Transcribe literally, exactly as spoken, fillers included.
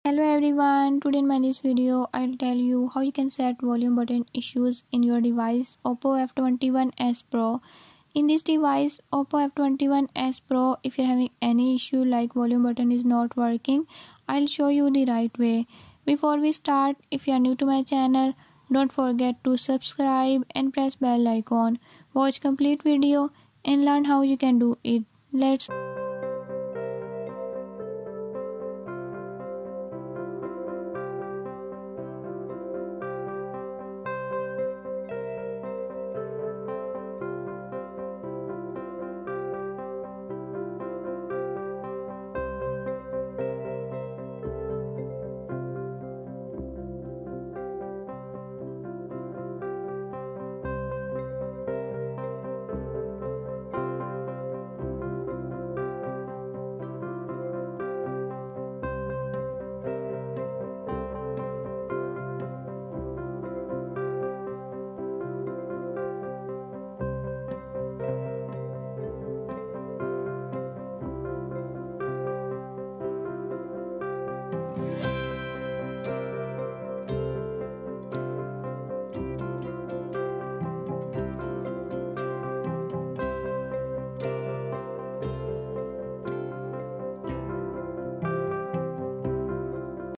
Hello everyone, today in my this video I'll tell you how you can set volume button issues in your device Oppo F twenty-one s Pro. In this device Oppo F twenty-one s Pro, if you're having any issue like volume button is not working, I'll show you the right way. Before we start, if you are new to my channel, don't forget to subscribe and press bell icon. Watch complete video and learn how you can do it. Let's